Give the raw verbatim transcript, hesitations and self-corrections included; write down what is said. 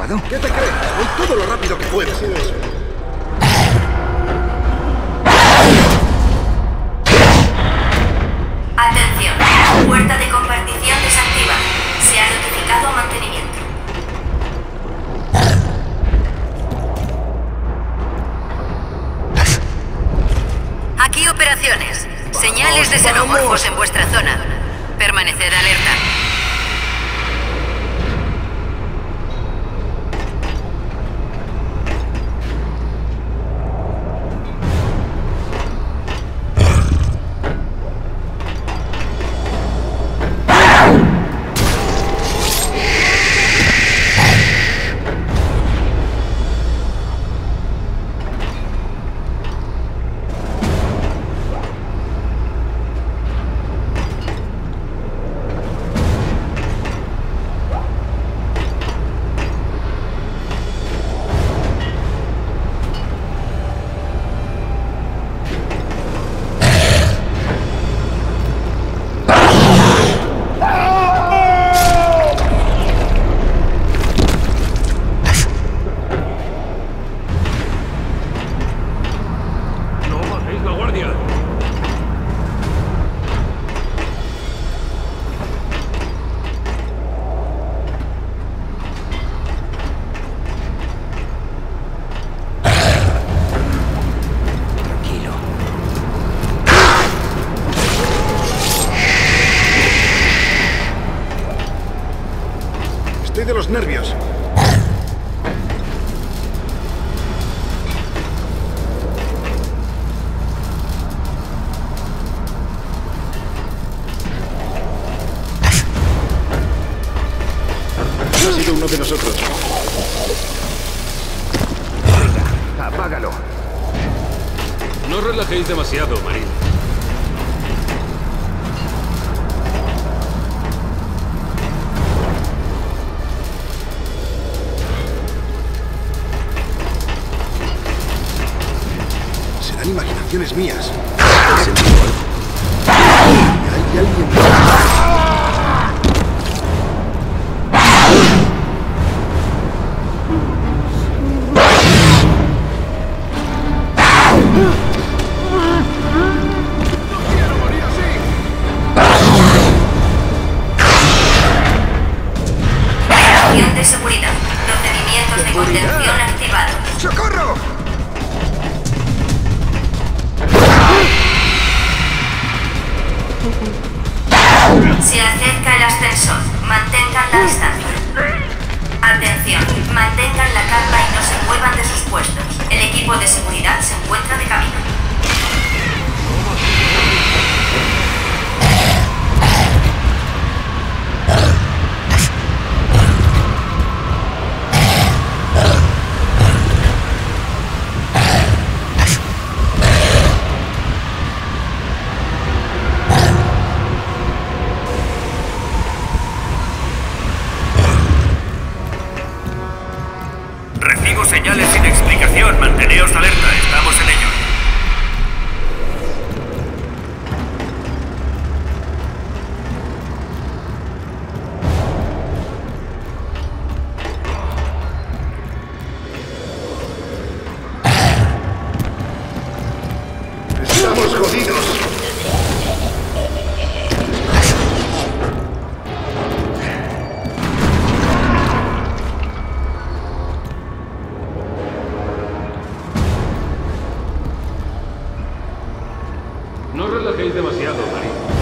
demasiado? ¿Qué te crees? Voy todo lo rápido que puedo. Atención, puerta de compartición desactivada. Se ha notificado a mantenimiento. Aquí operaciones. Señales de xenomorfos en vuestra zona. Permaneced alerta. Estoy de los nervios. Ha sido uno de nosotros. Venga, apágalo. No os relajéis demasiado, Marín. Serán imaginaciones mías. ¿Has sentido algo? Hay alguien. De seguridad. Procedimientos de contención activados. ¡Socorro! Se acerca el ascensor. Mantengan la distancia. Atención. Mantengan la calma y no se muevan de sus puestos. El equipo de seguridad se encuentra de camino. Recibo señales sin explicación. Manteneos alerta. Estamos en ello. Estamos jodidos. No os relajéis demasiado, Marín.